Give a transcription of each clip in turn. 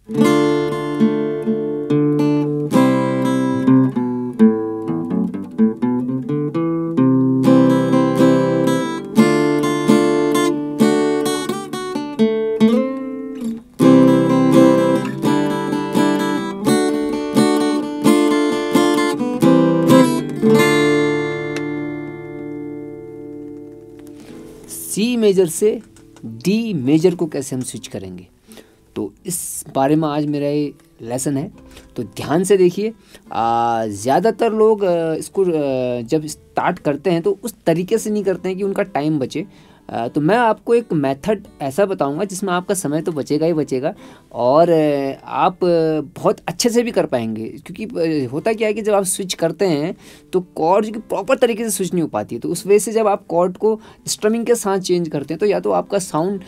सी major से D major को कैसे हम स्विच करेंगे, तो इस बारे में आज मेरा ये लेसन है। तो ध्यान से देखिए। ज़्यादातर लोग इसको जब स्टार्ट करते हैं तो उस तरीके से नहीं करते हैं कि उनका टाइम बचे। तो मैं आपको एक मेथड ऐसा बताऊंगा जिसमें आपका समय तो बचेगा ही बचेगा और आप बहुत अच्छे से भी कर पाएंगे। क्योंकि होता क्या है कि जब आप स्विच करते हैं तो कॉर्ड की प्रॉपर तरीके से स्विच नहीं हो पाती है। तो उस वजह से जब आप कॉर्ड को स्ट्रमिंग के साथ चेंज करते हैं तो या तो आपका साउंड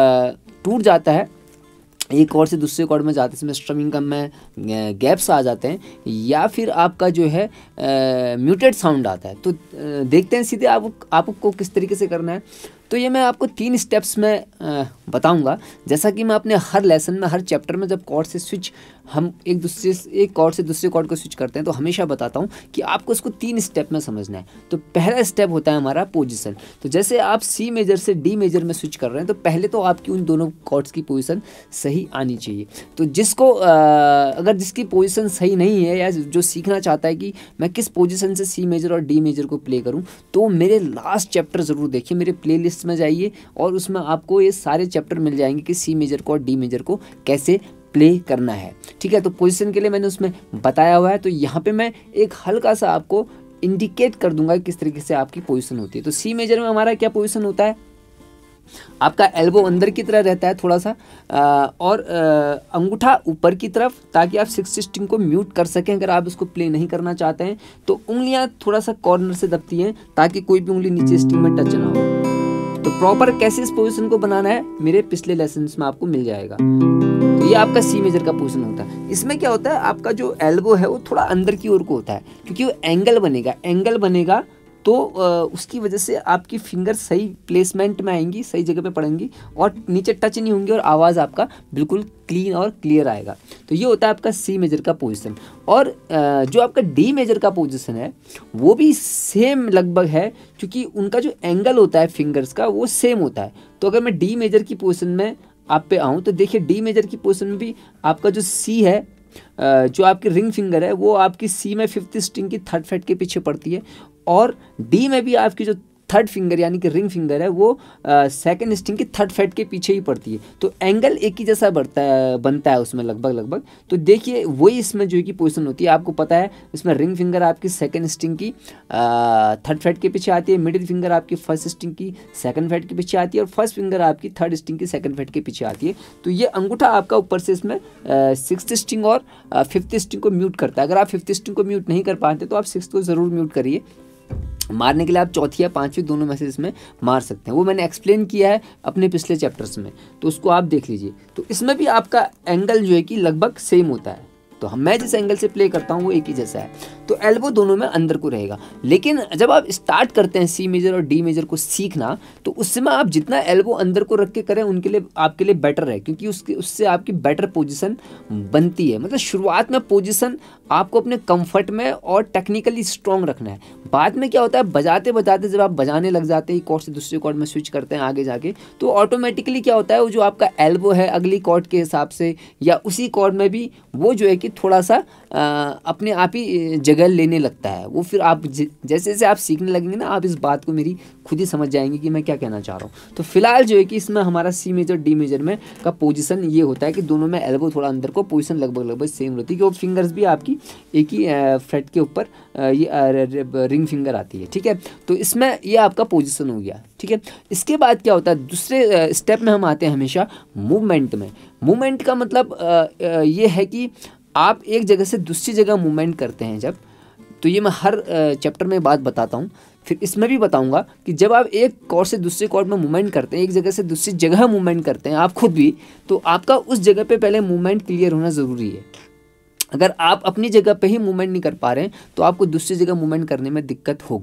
टूट जाता है, एक कॉर्ड से दूसरे कॉर्ड में जाते समय स्ट्रमिंग का में गैप्स आ जाते हैं, या फिर आपका जो है म्यूटेड साउंड आता है। तो देखते हैं सीधे आपको किस तरीके से करना है। तो ये मैं आपको 3 स्टेप्स में बताऊंगा। जैसा कि मैं अपने हर लेसन में, हर चैप्टर में जब कॉर्ड से स्विच हम एक कॉर्ड से दूसरे कॉर्ड को स्विच करते हैं तो हमेशा बताता हूँ कि आपको इसको 3 स्टेप में समझना है। तो पहला स्टेप होता है हमारा पोजीशन। तो जैसे आप सी मेजर से डी मेजर में स्विच कर रहे हैं तो पहले तो आपकी उन दोनों कॉर्ड्स की पोजीशन सही आनी चाहिए। तो अगर जिसकी पोजीशन सही नहीं है या जो सीखना चाहता है कि मैं किस पोजीशन से सी मेजर और डी मेजर को प्ले करूँ, तो मेरे लास्ट चैप्टर ज़रूर देखिए, मेरे प्लेलिस्ट में जाइए और उसमें आपको ये सारे चैप्टर मिल जाएंगे कि सी मेजर को और डी मेजर को कैसे प्ले करना है। ठीक है, तो पोजीशन के लिए मैंने उसमें बताया हुआ है। तो यहाँ पे मैं एक हल्का सा आपको इंडिकेट कर दूंगा किस तरीके से आपकी पोजीशन होती है। तो सी मेजर में हमारा क्या पोजीशन होता है, आपका एल्बो अंदर की तरह रहता है थोड़ा सा, और अंगूठा ऊपर की तरफ, ताकि आप 6 स्ट्रिंग को म्यूट कर सकें। अगर आप इसको प्ले नहीं करना चाहते हैं तो उंगलियां थोड़ा सा कॉर्नर से दबती हैं ताकि कोई भी उंगली नीचे स्ट्रिंग में टच ना हो। तो प्रॉपर कैसे इस पोजीशन को बनाना है मेरे पिछले लेसन्स में आपको मिल जाएगा। तो ये आपका सी मेजर का पोजीशन होता है। इसमें क्या होता है, आपका जो एल्बो है वो थोड़ा अंदर की ओर को होता है, क्योंकि वो एंगल बनेगा तो उसकी वजह से आपकी फिंगर सही प्लेसमेंट में आएंगी, सही जगह पे पड़ेंगी और नीचे टच नहीं होंगी और आवाज़ आपका बिल्कुल क्लीन और क्लियर आएगा। तो ये होता है आपका सी मेजर का पोजीशन। और जो आपका डी मेजर का पोजीशन है वो भी सेम लगभग है, क्योंकि उनका जो एंगल होता है फिंगर्स का वो सेम होता है। तो अगर मैं डी मेजर की पोजीशन में आप पे आऊँ तो देखिए, डी मेजर की पोजीशन में भी आपका जो सी है, जो आपकी रिंग फिंगर है वो आपकी सी में 5th स्ट्रिंग की 3rd फ्रेट के पीछे पड़ती है, और डी में भी आपकी जो 3rd फिंगर यानी कि रिंग फिंगर है वो 2nd स्ट्रिंग की 3rd फ्रेट के पीछे ही पड़ती है। तो एंगल एक ही जैसा बनता है उसमें लगभग। तो देखिए वही इसमें जो की पोजीशन होती है। आपको पता है इसमें रिंग फिंगर आपकी 2nd स्ट्रिंग की 3rd फ्रेट के पीछे आती है, मिडिल फिंगर आपकी 1st स्ट्रिंग की 2nd फ्रेट के पीछे आती है और फर्स्ट फिंगर आपकी 3rd स्ट्रिंग की 2nd फ्रेट के पीछे आती है। तो ये अंगूठा आपका ऊपर से इसमें 6th स्ट्रिंग और 5th स्ट्रिंग को म्यूट करता है। अगर आप 5th स्ट्रिंग को म्यूट नहीं कर पाते तो आप 6th को ज़रूर म्यूट करिए। मारने के लिए आप 4थी या 5वीं दोनों में से इसमें मार सकते हैं, वो मैंने एक्सप्लेन किया है अपने पिछले चैप्टर्स में, तो उसको आप देख लीजिए। तो इसमें भी आपका एंगल जो है कि लगभग सेम होता है। तो मैं जिस एंगल से प्ले करता हूँ वो एक ही जैसा है। तो एल्बो दोनों में अंदर को रहेगा। लेकिन जब आप स्टार्ट करते हैं सी मेजर और डी मेजर को सीखना, तो उस समय आप जितना एल्बो अंदर को रख के करें उनके लिए आपके लिए बेटर है, क्योंकि उससे आपकी बेटर पोजीशन बनती है। मतलब शुरुआत में पोजीशन आपको अपने कंफर्ट में और टेक्निकली स्ट्रॉन्ग रखना है। बाद में क्या होता है, बजाते बजाते जब आप बजाने लग जाते हैं, कॉर्ड से दूसरे कॉर्ड में स्विच करते हैं आगे जाके, तो ऑटोमेटिकली क्या होता है, वो जो आपका एल्बो है अगली कॉर्ड के हिसाब से या उसी कॉर्ड में भी वो जो है कि थोड़ा सा अपने आप ही जगह लेने लगता है। वो फिर आप जैसे जैसे आप सीखने लगेंगे ना, आप इस बात को मेरी खुद ही समझ जाएंगे कि मैं क्या कहना चाह रहा हूँ। तो फिलहाल जो है कि इसमें हमारा सी मेजर डी मेजर में का पोजीशन ये होता है कि दोनों में एल्बो थोड़ा अंदर को पोजीशन लगभग सेम होती है, कि वो फिंगर्स भी आपकी एक ही फ्रेट के ऊपर ये रिंग फिंगर आती है। ठीक है, तो इसमें ये आपका पोजीशन हो गया। ठीक है, इसके बाद क्या होता है, दूसरे स्टेप में हम आते हैं हमेशा मूवमेंट में। मूवमेंट का मतलब ये है कि आप एक जगह से दूसरी जगह मूवमेंट करते हैं जब, तो ये मैं हर चैप्टर में बात बताता हूँ, फिर इसमें भी बताऊंगा कि जब आप एक कॉर्ड से दूसरे कॉर्ड में मूवमेंट करते हैं, एक जगह से दूसरी जगह मूवमेंट करते हैं आप खुद भी, तो आपका उस जगह पे पहले मूवमेंट क्लियर होना ज़रूरी है। अगर आप अपनी जगह पे ही मूवमेंट नहीं कर पा रहे हैं तो आपको दूसरी जगह मूवमेंट करने में दिक्कत होगी।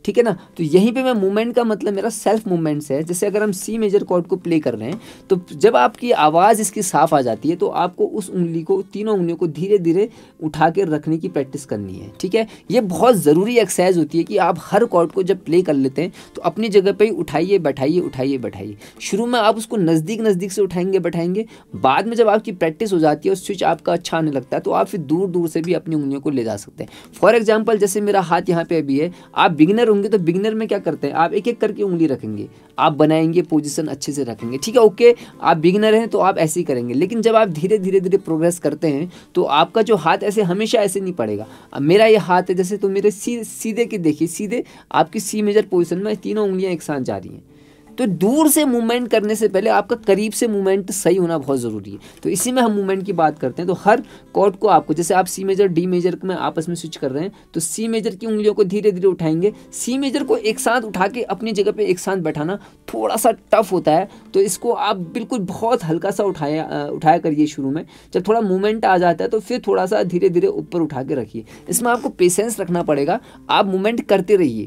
ठीक है ना। तो यहीं पे मैं मूवमेंट का मतलब मेरा सेल्फ मूवमेंट्स है। जैसे अगर हम सी मेजर कॉर्ड को प्ले कर रहे हैं तो जब आपकी आवाज़ इसकी साफ आ जाती है तो आपको उस उंगली को, तीनों उंगलियों को धीरे धीरे उठा के रखने की प्रैक्टिस करनी है, ठीक है। ये बहुत ज़रूरी एक्सरसाइज होती है कि आप हर कॉर्ड को जब प्ले कर लेते हैं तो अपनी जगह पर ही उठाइए बैठाइए, उठाइए बैठाइए। शुरू में आप उसको नज़दीक नज़दीक से उठाएंगे बैठाएंगे, बाद में जब आपकी प्रैक्टिस हो जाती है और स्विच आपका अच्छा आने लगता है तो आप फिर दूर दूर से भी अपनी उंगलियों को ले जा सकते हैं। फॉर एग्जाम्पल जैसे मेरा हाथ यहाँ पे अभी है, आप बिगिनर होंगे तो बिगिनर में क्या करते हैं, आप एक एक करके उंगली रखेंगे, आप बनाएंगे पोजीशन अच्छे से रखेंगे, ठीक है, ओके। आप बिगिनर हैं तो आप ऐसे ही करेंगे। लेकिन जब आप धीरे धीरे धीरे प्रोग्रेस करते हैं तो आपका जो हाथ ऐसे हमेशा ऐसे नहीं पड़ेगा। अब मेरा ये हाथ है जैसे, तो मेरे सीधे के देखिए, सीधे आपकी सी मेजर पोजीशन में तीनों उंगलियां एक साथ जा रही हैं। तो दूर से मूवमेंट करने से पहले आपका करीब से मूवमेंट सही होना बहुत ज़रूरी है। तो इसी में हम मूवमेंट की बात करते हैं। तो हर कॉर्ड को आपको, जैसे आप सी मेजर डी मेजर में आपस में स्विच कर रहे हैं तो सी मेजर की उंगलियों को धीरे धीरे उठाएंगे। सी मेजर को एक साथ उठा के अपनी जगह पे एक साथ बैठाना थोड़ा सा टफ होता है, तो इसको आप बिल्कुल बहुत हल्का सा उठाया करिए शुरू में। जब थोड़ा मूवमेंट आ जाता है तो फिर थोड़ा सा धीरे धीरे ऊपर उठा के रखिए। इसमें आपको पेशेंस रखना पड़ेगा, आप मूवमेंट करते रहिए।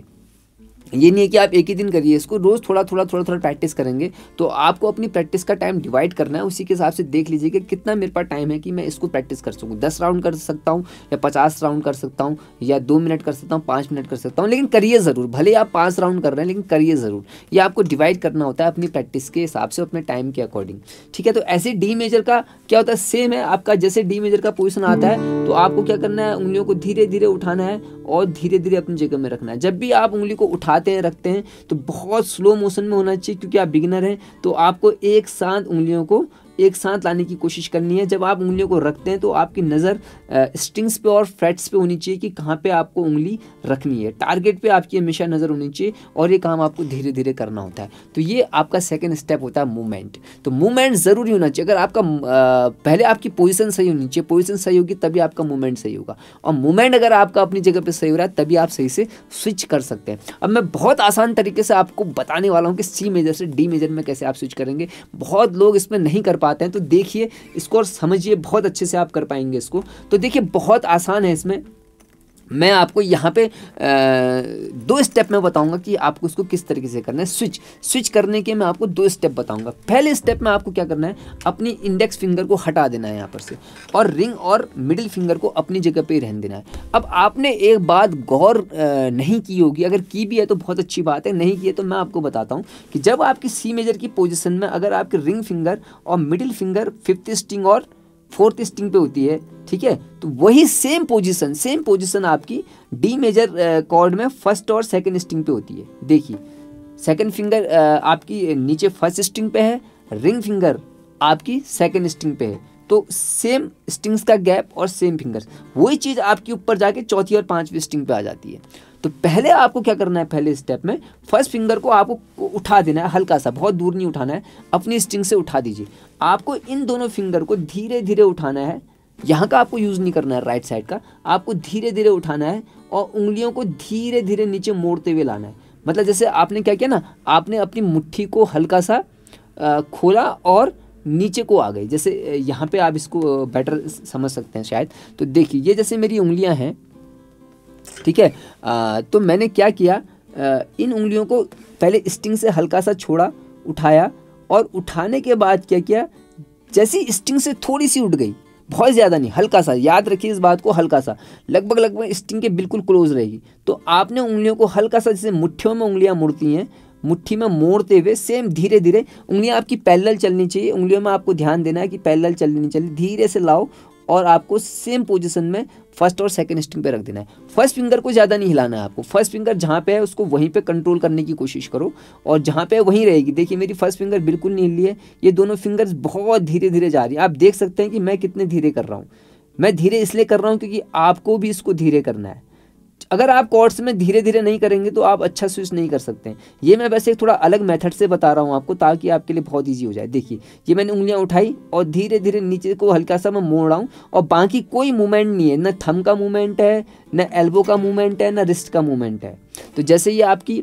ये नहीं है कि आप एक ही दिन करिए इसको, रोज़ थोड़ा थोड़ा प्रैक्टिस करेंगे। तो आपको अपनी प्रैक्टिस का टाइम डिवाइड करना है, उसी के हिसाब से देख लीजिए कि कितना मेरे पास टाइम है कि मैं इसको प्रैक्टिस कर सकूँ। 10 राउंड कर सकता हूँ या 50 राउंड कर सकता हूँ या 2 मिनट कर सकता हूँ, 5 मिनट कर सकता हूँ, लेकिन करिए ज़रूर। भले आप 5 राउंड कर रहे हैं लेकिन करिए ज़रूर। ये आपको डिवाइड करना होता है अपनी प्रैक्टिस के हिसाब से, अपने टाइम के अकॉर्डिंग, ठीक है। तो ऐसे डी मेजर का क्या होता है, सेम है आपका। जैसे डी मेजर का पोजीशन आता है तो आपको क्या करना है, उंगलियों को धीरे धीरे उठाना है और धीरे धीरे अपनी जगह में रखना है। जब भी आप उंगली को उठाते हैं रखते हैं तो बहुत स्लो मोशन में होना चाहिए, क्योंकि आप बिगिनर हैं। तो आपको एक साथ उंगलियों को एक साथ लाने की कोशिश करनी है। जब आप उंगलियों को रखते हैं तो आपकी नज़र स्ट्रिंग्स पे और फ्रेट्स पे होनी चाहिए कि कहाँ पे आपको उंगली रखनी है। टारगेट पे आपकी हमेशा नज़र होनी चाहिए और ये काम आपको धीरे धीरे करना होता है। तो ये आपका सेकंड स्टेप होता है मूवमेंट। तो मूवमेंट ज़रूरी होना चाहिए। अगर आपका पहले आपकी पोजीशन सही होनी चाहिए, पोजीशन सही होगी तभी आपका मूवमेंट सही होगा, और मूवमेंट अगर आपका अपनी जगह पर सही हो रहा है तभी आप सही से स्विच कर सकते हैं। अब मैं बहुत आसान तरीके से आपको बताने वाला हूँ कि सी मेजर से डी मेजर में कैसे आप स्विच करेंगे। बहुत लोग इसमें नहीं कर पाते हैं, तो देखिए इसको और समझिए, बहुत अच्छे से आप कर पाएंगे इसको। तो देखिए बहुत आसान है। इसमें मैं आपको यहाँ पे 2 स्टेप में बताऊंगा कि आपको इसको किस तरीके से करना है। स्विच करने के मैं आपको 2 स्टेप बताऊंगा। पहले स्टेप में आपको क्या करना है, अपनी इंडेक्स फिंगर को हटा देना है यहाँ पर से, और रिंग और मिडिल फिंगर को अपनी जगह पे ही रहने देना है। अब आपने एक बात गौर नहीं की होगी, अगर की भी है तो बहुत अच्छी बात है, नहीं की है तो मैं आपको बताता हूँ कि जब आपकी सी मेजर की पोजिशन में अगर आपकी रिंग फिंगर और मिडिल फिंगर 5th स्ट्रिंग और 4th स्ट्रिंग पे होती है, ठीक है, तो वही सेम पोजीशन आपकी डी मेजर कॉर्ड में 1st और 2nd स्ट्रिंग पे होती है। देखिए 2nd फिंगर आपकी नीचे 1st स्ट्रिंग पे है, रिंग फिंगर आपकी 2nd स्ट्रिंग पे है, तो सेम स्ट्रिंग्स का गैप और सेम फिंगर्स, वही चीज़ आपकी ऊपर जाके 4थी और 5वीं स्ट्रिंग पे आ जाती है। तो पहले आपको क्या करना है, पहले स्टेप में 1st फिंगर को आपको उठा देना है, हल्का सा, बहुत दूर नहीं उठाना है, अपनी स्ट्रिंग से उठा दीजिए। आपको इन दोनों फिंगर को धीरे धीरे उठाना है, यहाँ का आपको यूज़ नहीं करना है, राइट साइड का आपको धीरे धीरे उठाना है और उंगलियों को धीरे धीरे नीचे मोड़ते हुए लाना है। मतलब जैसे आपने क्या किया ना, आपने अपनी मुट्ठी को हल्का सा खोला और नीचे को आ गई। जैसे यहाँ पे आप इसको बेटर समझ सकते हैं शायद। तो देखिए ये जैसे मेरी उंगलियाँ हैं, ठीक है, तो मैंने क्या किया, इन उंगलियों को पहले स्ट्रिंग से हल्का सा छोड़ा, उठाया, और उठाने के बाद क्या किया, जैसी स्ट्रिंग से थोड़ी सी उठ गई, बहुत ज़्यादा नहीं, हल्का सा, याद रखिए इस बात को, हल्का सा, लगभग स्ट्रिंग के बिल्कुल क्लोज रहेगी। तो आपने उंगलियों को हल्का सा, जैसे मुट्ठियों में उंगलियां मुड़ती हैं, मुट्ठी में मोड़ते हुए सेम धीरे धीरे उंगलियां आपकी पैरेलल चलनी चाहिए। उंगलियों में आपको ध्यान देना है कि पैरेलल चलनी चाहिए, धीरे से लाओ और आपको सेम पोजीशन में 1st और 2nd स्ट्रिंग पे रख देना है। 1st फिंगर को ज़्यादा नहीं हिलाना है आपको, 1st फिंगर जहाँ पे है उसको वहीं पे कंट्रोल करने की कोशिश करो, और जहाँ पे है वहीं रहेगी। देखिए मेरी 1st फिंगर बिल्कुल नहीं हिली है, ये दोनों फिंगर्स बहुत धीरे धीरे जा रही है। आप देख सकते हैं कि मैं कितने धीरे कर रहा हूँ। मैं धीरे इसलिए कर रहा हूँ क्योंकि आपको भी इसको धीरे करना है। अगर आप कॉर्ड्स में धीरे धीरे नहीं करेंगे तो आप अच्छा स्विच नहीं कर सकते हैं। ये मैं वैसे थोड़ा अलग मेथड से बता रहा हूँ आपको, ताकि आपके लिए बहुत इजी हो जाए। देखिए ये मैंने उंगलियां उठाई और धीरे धीरे नीचे को हल्का सा मैं मोड़ रहा हूँ, और बाकी कोई मूवमेंट नहीं है, न थंब का मूवमेंट है, न एल्बो का मूवमेंट है, न रिस्ट का मूवमेंट है। तो जैसे ये आपकी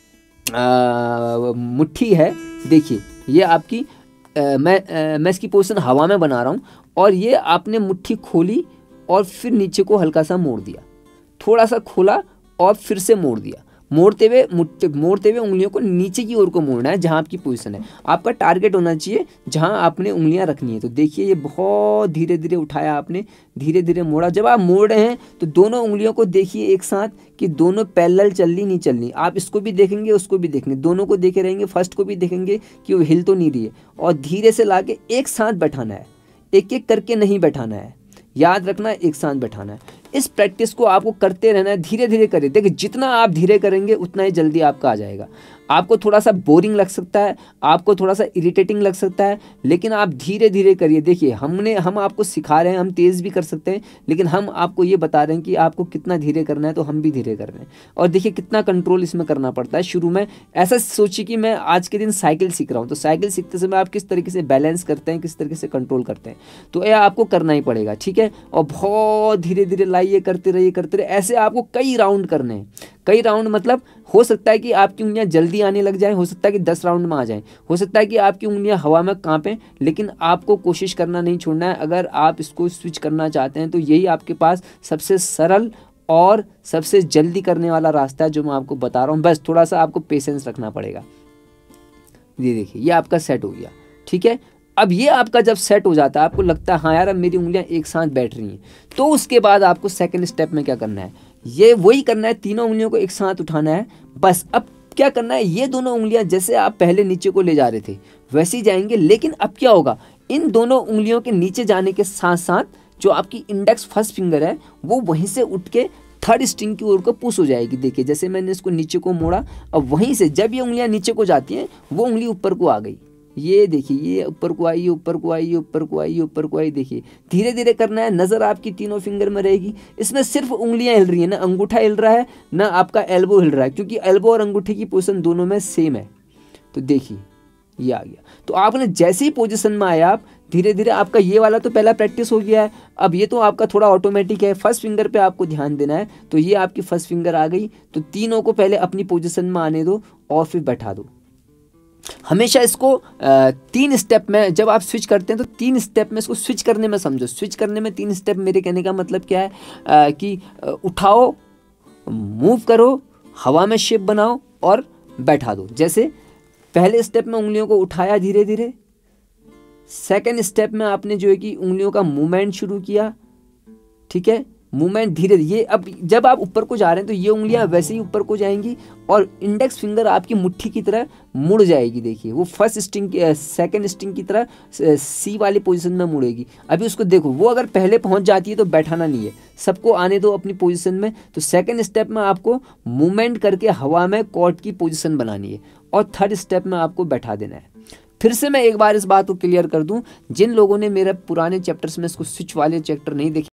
मुट्ठी है, देखिए ये आपकी मैं इसकी पोजीशन हवा में बना रहा हूँ, और ये आपने मुट्ठी खोली और फिर नीचे को हल्का सा मोड़ दिया, थोड़ा सा खोला और फिर से मोड़ दिया, मोड़ते हुए उंगलियों को नीचे की ओर को मोड़ना है जहाँ आपकी पोजीशन है। आपका टारगेट होना चाहिए जहाँ आपने उंगलियाँ रखनी है। तो देखिए ये बहुत धीरे धीरे उठाया आपने, धीरे धीरे मोड़ा। जब आप मोड़ रहे हैं तो दोनों उंगलियों को देखिए एक साथ कि दोनों पैरेलल चल रही नहीं चल रही। आप इसको भी देखेंगे उसको भी देखेंगे, दोनों को देखे रहेंगे, फर्स्ट को भी देखेंगे कि वो हिल तो नहीं रही है, और धीरे से लाके एक साथ बैठाना है, एक एक करके नहीं बैठाना है, याद रखना एक साथ बैठाना है। इस प्रैक्टिस को आपको करते रहना है, धीरे धीरे करिए। देखिए जितना आप धीरे करेंगे उतना ही जल्दी आपका आ जाएगा। आपको थोड़ा सा बोरिंग लग सकता है, आपको थोड़ा सा इरिटेटिंग लग सकता है, लेकिन आप धीरे धीरे करिए। देखिए हम आपको सिखा रहे हैं, हम तेज़ भी कर सकते हैं, लेकिन हम आपको ये बता रहे हैं कि आपको कितना धीरे करना है, तो हम भी धीरे कर रहे हैं। और देखिए कितना कंट्रोल इसमें करना पड़ता है। शुरू में ऐसा सोचिए कि मैं आज के दिन साइकिल सीख रहा हूँ, तो साइकिल सीखते समय आप किस तरीके से बैलेंस करते हैं, किस तरीके से कंट्रोल करते हैं, तो यह आपको करना ही पड़ेगा, ठीक है। और बहुत धीरे धीरे लाइए, करते रहिए करते रहिए। ऐसे आपको कई राउंड करने हैं, कई राउंड मतलब हो सकता है कि आपकी उंगलियां जल्दी आने लग जाएं, हो सकता है कि 10 राउंड में आ जाएं, हो सकता है कि आपकी उंगलियां हवा में कांपें, लेकिन आपको कोशिश करना नहीं छोड़ना है। अगर आप इसको स्विच करना चाहते हैं तो यही आपके पास सबसे सरल और सबसे जल्दी करने वाला रास्ता है जो मैं आपको बता रहा हूँ। बस थोड़ा सा आपको पेशेंस रखना पड़ेगा। ये देखिए ये आपका सेट हो गया, ठीक है। अब ये आपका जब सेट हो जाता है, आपको लगता है हाँ यार अब मेरी उंगलियां एक साथ बैठ रही हैं, तो उसके बाद आपको सेकंड स्टेप में क्या करना है, ये वही करना है, तीनों उंगलियों को एक साथ उठाना है। बस अब क्या करना है, ये दोनों उंगलियां जैसे आप पहले नीचे को ले जा रहे थे वैसे ही जाएंगे, लेकिन अब क्या होगा, इन दोनों उंगलियों के नीचे जाने के साथ साथ जो आपकी इंडेक्स फर्स्ट फिंगर है वो वहीं से उठ के थर्ड स्ट्रिंग की ओर को पुश हो जाएगी। देखिए जैसे मैंने इसको नीचे को मोड़ा, अब वहीं से जब ये उंगलियां नीचे को जाती हैं वो उंगली ऊपर को आ गई। ये देखिए ये ऊपर को आई, ऊपर को आई, ऊपर को आई, ऊपर को आई। देखिए धीरे धीरे करना है, नज़र आपकी तीनों फिंगर में रहेगी। इसमें सिर्फ उंगलियां हिल रही है, ना अंगूठा हिल रहा है ना आपका एल्बो हिल रहा है, क्योंकि एल्बो और अंगूठे की पोजीशन दोनों में सेम है। तो देखिए ये आ गया। तो आपने जैसे ही पोजीशन में आया आप धीरे धीरे, आपका ये वाला तो पहला प्रैक्टिस हो गया है, अब ये तो आपका थोड़ा ऑटोमेटिक है। फर्स्ट फिंगर पे आपको ध्यान देना है। तो ये आपकी फर्स्ट फिंगर आ गई, तो तीनों को पहले अपनी पोजीशन में आने दो और फिर बैठा दो। हमेशा इसको 3 स्टेप में जब आप स्विच करते हैं तो 3 स्टेप में इसको स्विच करने में समझो। स्विच करने में 3 स्टेप, मेरे कहने का मतलब क्या है कि उठाओ, मूव करो, हवा में शेप बनाओ और बैठा दो। जैसे पहले स्टेप में उंगलियों को उठाया धीरे धीरे, सेकेंड स्टेप में आपने जो है कि उंगलियों का मूवमेंट शुरू किया, ठीक है, मूवमेंट धीरे धीरे। ये अब जब आप ऊपर को जा रहे हैं तो ये उंगलियां वैसे ही ऊपर को जाएंगी और इंडेक्स फिंगर आपकी मुट्ठी की तरह मुड़ जाएगी। देखिए वो फर्स्ट स्ट्रिंग सेकंड स्ट्रिंग की तरह सी वाली पोजीशन में मुड़ेगी। अभी उसको देखो, वो अगर पहले पहुंच जाती है तो बैठाना नहीं है, सबको आने दो अपनी पोजीशन में। तो सेकंड स्टेप में आपको मूवमेंट करके हवा में कॉर्ड की पोजीशन बनानी है और थर्ड स्टेप में आपको बैठा देना है। फिर से मैं एक बार इस बात को क्लियर कर दूं, जिन लोगों ने मेरे पुराने चैप्टर्स में इसको स्विच वाले चैप्टर नहीं देखे